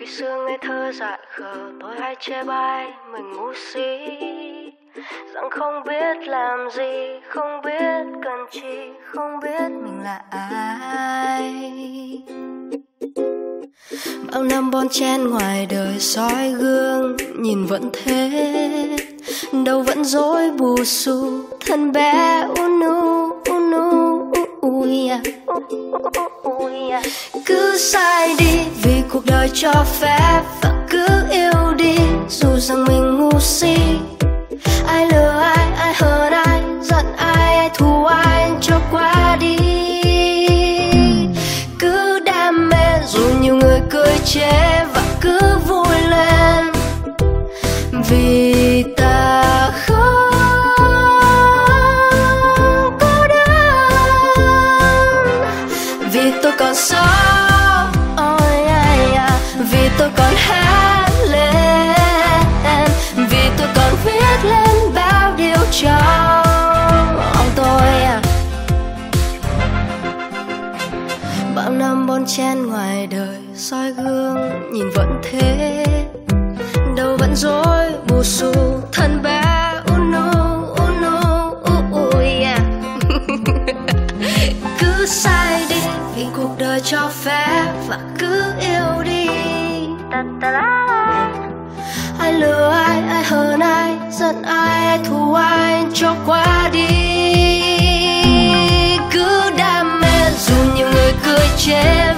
khi xưa ngây thơ dại khờ tôi hay chê bai mình ngu si, rằng không biết làm gì, không biết cần chi, không biết mình là ai. Bao năm bon chen ngoài đời soi gương nhìn vẫn thế, đầu vẫn rối bù xù, thân bé unu cứ sai đi vì cuộc đời cho phép, và cứ yêu đi dù rằng mình ngu si. Ai lừa ai, ai hờn ai, giận ai, ai thù ai cho qua đi. Cứ đam mê dù nhiều người cười chê, và cứ vui lên vì ta không cô đơn. Vì tôi còn sống, vì tôi còn hát lên, vì tôi còn viết lên bao điều trong tôi. Bao năm bon chen ngoài đời soi gương nhìn vẫn thế, đầu vẫn rối bù xù, thân bé cứ sai đi vì cuộc đời cho phép, và cứ yêu đi. Ai lừa ai, ai hờn ai, giận ai, ai thù ai cho qua đi. Cứ đam mê dù nhiều người cười chê,